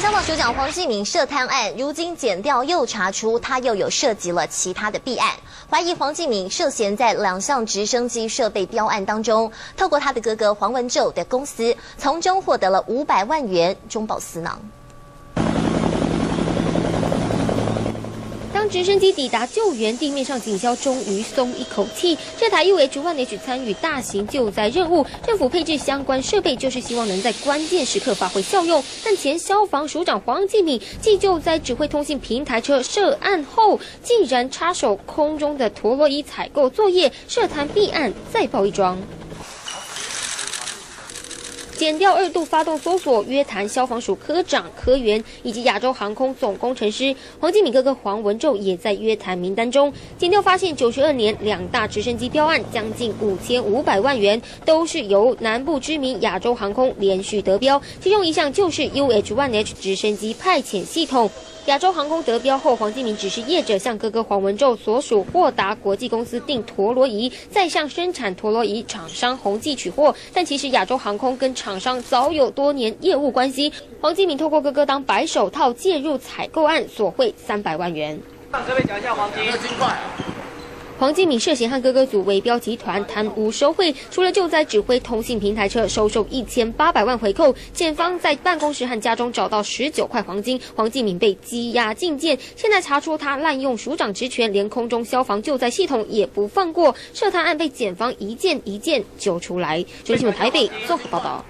消防署长黄继明涉贪案，如今检调又查出他又有涉及了其他的弊案，怀疑黄继明涉嫌在2项直升机设备标案当中，透过他的哥哥黄文宙的公司，从中获得了500万元中饱私囊。 当直升机抵达救援地面上，警消终于松一口气。这台 UH-1H 参与大型救灾任务，政府配置相关设备，就是希望能在关键时刻发挥效用。但前消防署长黄继明继救灾指挥通信平台车涉案后，竟然插手空中的陀螺仪采购作业，涉贪弊案再爆一桩。 检调2度发动搜索，约谈消防署科长科员以及亚洲航空总工程师黄继明哥哥黄文宙也在约谈名单中。检调发现，92年2大直升机标案将近5500万元，都是由南部知名亚洲航空连续得标，其中一项就是 UH-1H 直升机派遣系统。 亚洲航空得标后，黄继明指示业者向哥哥黄文宙所属豁达国际公司订陀螺仪，再向生产陀螺仪厂商宏记取货。但其实亚洲航空跟厂商早有多年业务关系，黄继明透过哥哥当白手套介入采购案，索贿300万元。 让各位讲一下黄金块。 黄继明涉嫌和哥哥组围标集团贪污收贿，除了救灾指挥通信平台车收受1800万回扣，检方在办公室和家中找到19块黄金，黄继明被羁押禁见。现在查出他滥用署长职权，连空中消防救灾系统也不放过，涉贪案被检方一件一件揪出来。中新闻台北综合报道。